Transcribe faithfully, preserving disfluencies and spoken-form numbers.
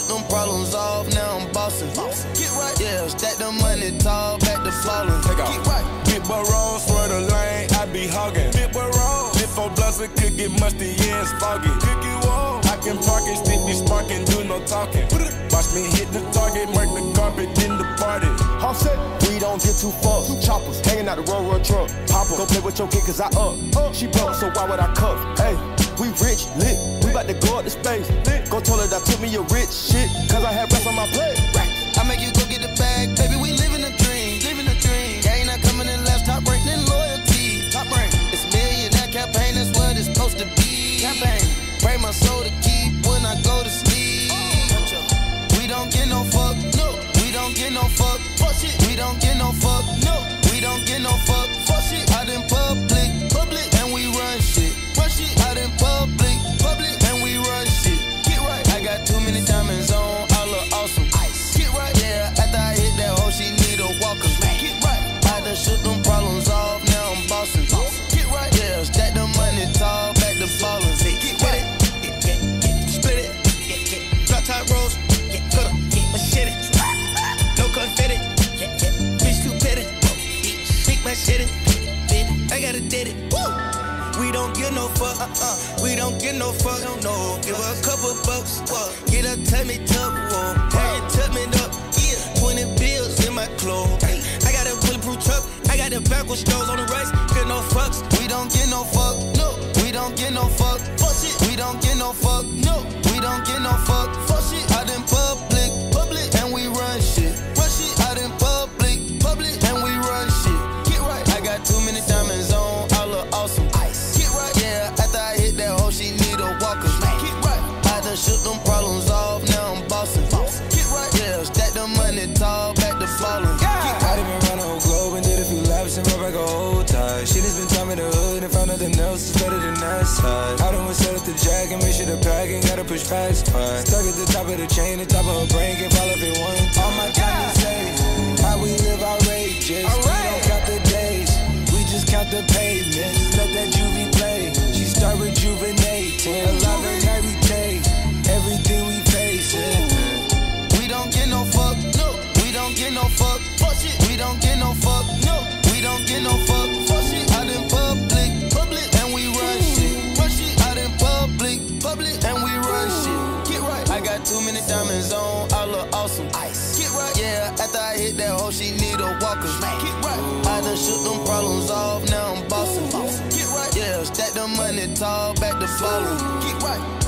shook them problems off, now I'm bossing. Get right, yeah, stack the money tall, back to falling. Take off. Get right. Big boy roll, swear the lane, I be hogging. Big boy roll, lit four blunts, it could get musty, yeah, it's foggy. Cookie wall, I can park it, stick be sparking, do no talking. Watch me hit the target, mark the carpet, then the party. Offset, we don't get too far. Choppers hanging out the road, road truck. Papa, go play with your kid, cause I up. up. She broke, so why would I cuff? Hey, we rich, lit. We bout to go up the space. Lit. Go tell her that took me a rich shit, cause I had rest on my plate. I make you go get the bag, baby, we living a dream, living a dream. Yeah, ain't not coming in last, top rank, then loyalty. Top rank, it's millionaire campaign, that's what it's supposed to be. Campaign, pray my soul to keep when I go to sleep. We don't get no fuck, no. We don't get no fuck, fuck shit. We don't get no fuck, no. We don't get no fuck, fuck shit. Out in public, public, and we run shit, run shit. Out in public, public, and we run shit. Get right. I got too many diamonds on, I look awesome. Ice. Get right, yeah. After I hit that hoe, she need a walker. Get right. I done shook them problems off, now I'm bossing. Get right, yeah. Stack the money tall, back to falling. Get right. Split it. Drop top rolls. Cut up. Machete. No confetti. Bitch too petty. Big machete. I gotta did it. Woo! We don't get no fuck. Uh-uh. We don't get no fuck. No. Give her a couple bucks. Whoa. Get her tummy tuck. Whoa. Hey, tuck me up. Yeah. twenty bills in my clothes. I got a bulletproof truck. I got the backwards stones on the rice. Get no fucks. We don't get no fuck. No. We don't get no fuck. Fuck shit. We don't get no fuck. No. We don't get no fuck. Fuck shit. Out in public. Public. And we run shit. Run shit. Out in public. Public. And we run shit. Get right. I got too many diamonds on. I look awesome. Ice. Get right. Yeah. After I hit that hoe, she need a walker. Get right. I done shook them problems off. Now I'm bossing. Get right. Yeah. Stack the money tall. Back to falling. Yeah. I done been around the whole globe and did a few laps and brought back a whole tie. She just been taught me the hood and found nothing else is better than that side. I done set up the jack and make sure the pack ain't gotta push past fine. Stuck at the top of the chain, the top of her brain can fall off at one time. All my time to say how we live outrageous. All right. We don't count the days, we just count the pavements. Let that juvie play, she start rejuvenating. Alive and every day, everything we face it. We don't get no fuck, no. We don't get no fuck, fuck shit. We don't get no fuck, no. We don't get no fuck, fuck shit. Out in public, public, and we run shit, run shit. Out in public, public, and we run shit. Get right. I got too many diamonds on, I look awesome. Ice. Get right. Yeah. After I hit that hoe, she need a walker. Get right. I done shook them problems off, now I'm bossing. Get right. Yeah. Stack the money tall, back to falling. Get right.